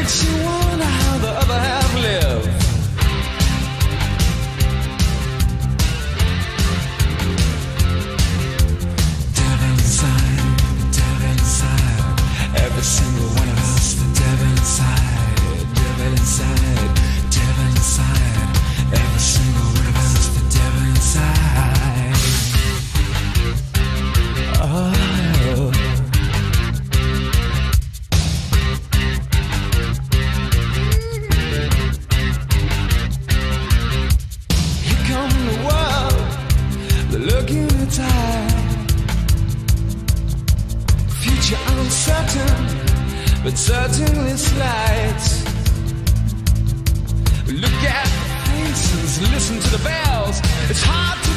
Makes you wonder how the other half live. Devil inside, every single one of us. The devil inside, devil inside, devil inside, every single one of us. The devil inside. Oh. Future uncertain, but certainly slight. Look at the faces, listen to the bells. It's hard to